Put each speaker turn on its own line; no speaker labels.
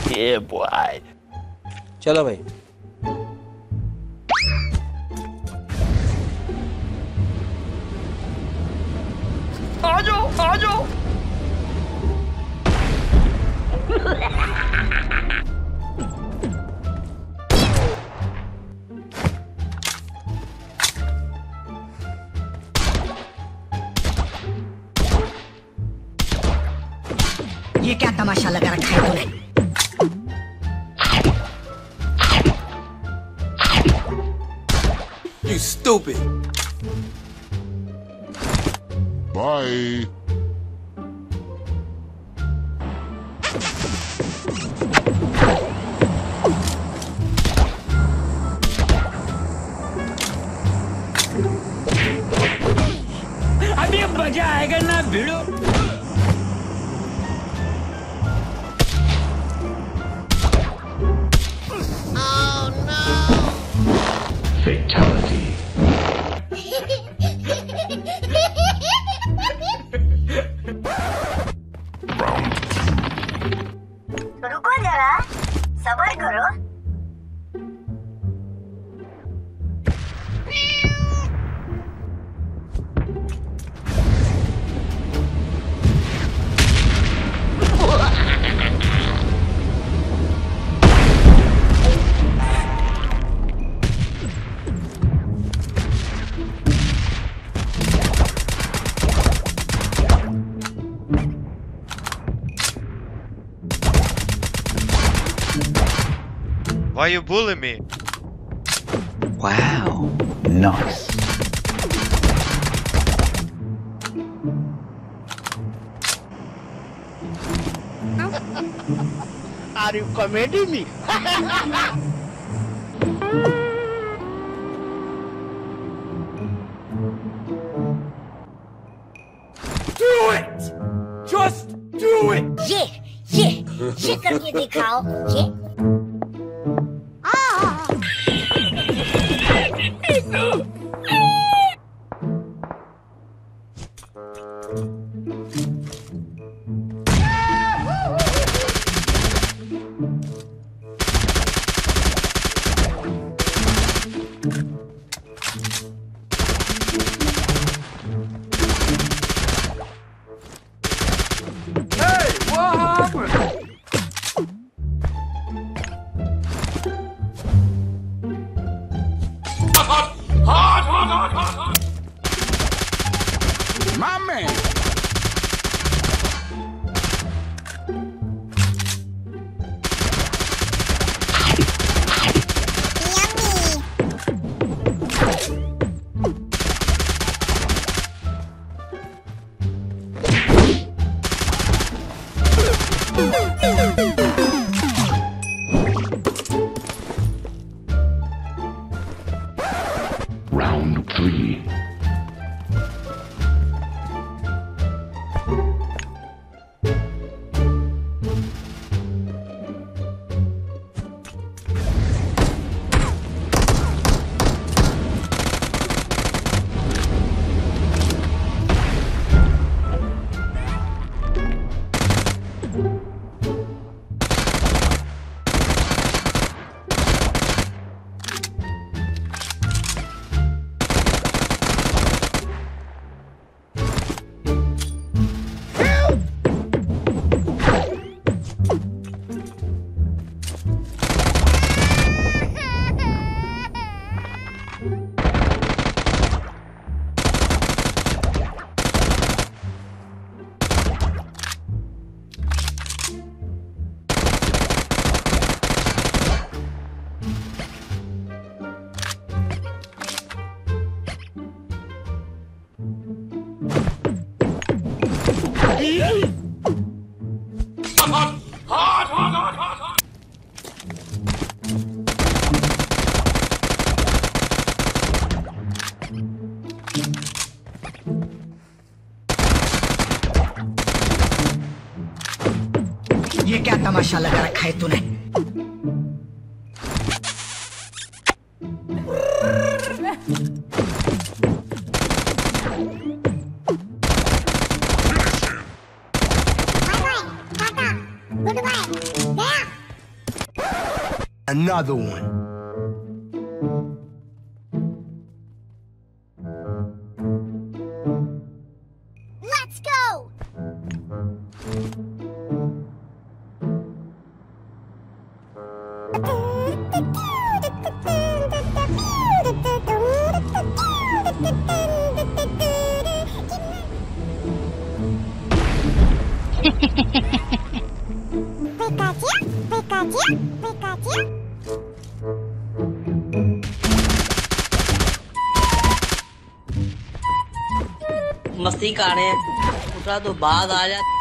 Yeah, boy.
चलो भाई।
आ जाओ, आ जाओ।
ये क्या तमाशा लगा रखा है तूने?
You stupid.
Bye.
अभी मजा आएगा ना भिड़ो। Fatality.
रुको जरा, सब्र करो।
Why you bully me?
Wow, nice. Are you committing me?
Do it. Just do it.
ये करके दिखाओ। ये
Hey, what happened? Hot. My man.
Round 3.
ये क्या तमाशा लगा रखा है तूने? Another one.
Let's go!
मस्ती कर रहे हैं, उठा तो बाद आ जा।